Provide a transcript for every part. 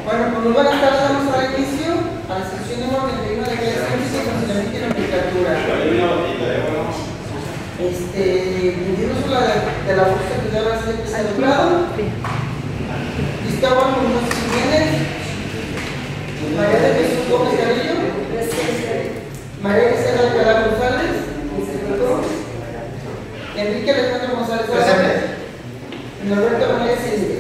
Bueno, pues muy buenas tardes, vamos a dar inicio a la sección número 31 de clase de funcionamiento y nomenclatura. Dimos la de la fuerza que debe ser educado. Gustavo Muñoz Jiménez, María de Jesús Gómez Carrillo, María Gisela Alcalá González, Enrique Alejandro González Álvarez, Norberto Manuel Silva.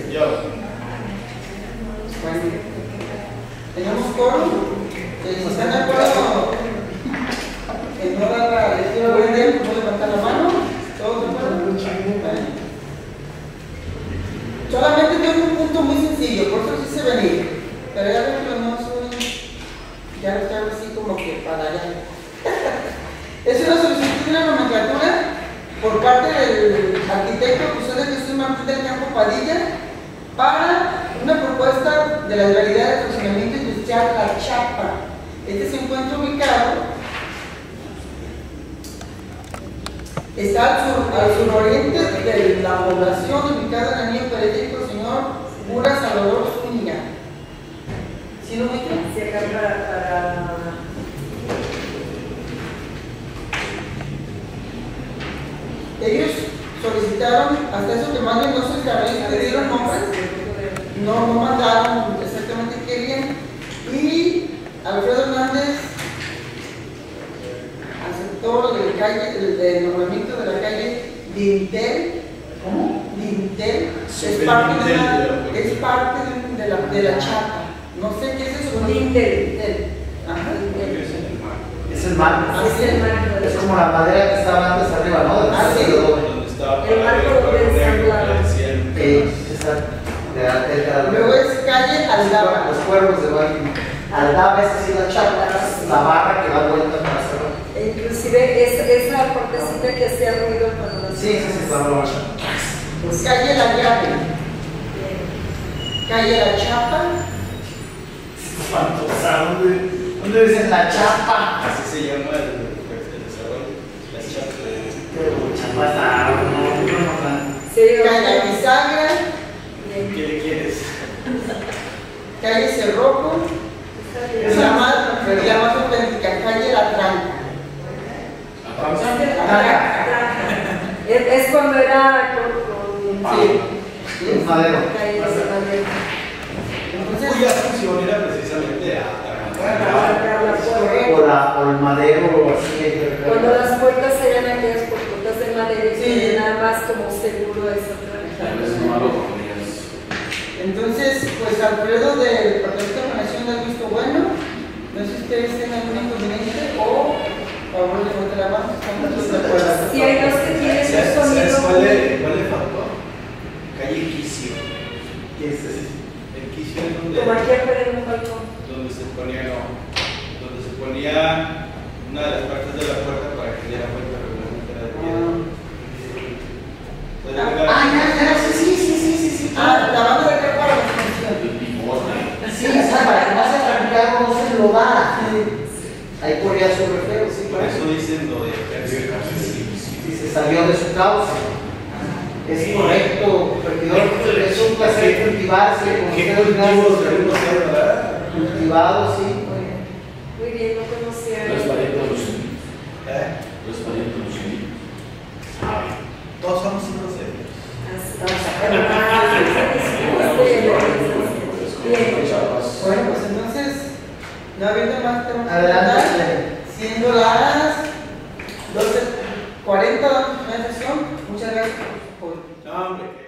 Bueno, tenemos coro. Si están de acuerdo en no dar la lectura buena, pueden levantar la mano. ¿Todos de acuerdo? Solamente tengo un punto muy sencillo, por eso quise venir. Pero ya veo que no soy. Ya está así como que para allá. Es una solicitud de una nomenclatura por parte del arquitecto José de Jesús Martín del Campo Padilla para una propuesta de la realidad de funcionamiento industrial La Chapa. Este se encuentra ubicado, está al suroriente de la población, ubicado en el anillo periférico señor Pura Salvador Zúñiga. ¿Sí lo ubican? Sí, acá para... Ellos solicitaron, hasta eso que manden, no sé si le dieron nombres, no mandaron exactamente qué querían. Y Alfredo Hernández aceptó el nombramiento de la calle Dintel. ¿Cómo? Dintel. Es parte de la Chapa. No sé qué es eso. Dintel. Ajá. Es el marco. Es como la madera que estaba antes arriba, ¿no? El marco donde ensamblado. Luego es calle Aldaba. Los cuervos de Guaymas. Aldaba es así la chapa, la barra que da vuelta para hacerlo. Inclusive esa partecita que hacía ruido cuando lo Sí, claro. Pues calle La Llave. Calle La Chapa. ¿Dónde dicen la chapa? Así se llama el desarrollo. La chapa. Sí, Calle Bisagra. ¿Qué le quieres? Calle Cerrojo. Y la más auténtica, calle La Tranca. Es cuando era con Sí. Madero. Entonces, Cuya función era precisamente O el madero o así. cuando las puertas eran aquellas puertas de madera y Sí. nada más como seguro eso. entonces, pues Alfredo del Departamento de Planeación del visto bueno. No sé si ustedes tienen algún inconveniente o favor de levantar la mano. ¿Estamos todos de acuerdo? Si hay dos que tienen un ¿Sabes sonido. cuál le faltó? Calle Quicio. ¿Qué es ese? El Quicio es Como aquí afuera en un balcón. donde se ponía una de las partes de la puerta para que diera vuelta regularmente a la piedra. Sí. La banda de acá para la función. Sí, para que no se trancara, no se enlodara. Ahí corría su refero, sí, Por eso dicen lo de Si se salió de su causa. Es correcto, regidor, es un placer cultivarse. ¿Qué cultivos debemos hacer, verdad? Cultivado, sí. Muy bien, no conocía. Los parientes todos somos hijos de Dios. Bueno, pues entonces, no habiendo más temas que Adelante. tratar, siendo las 12:40 de la sesión, muchas gracias por No, hombre.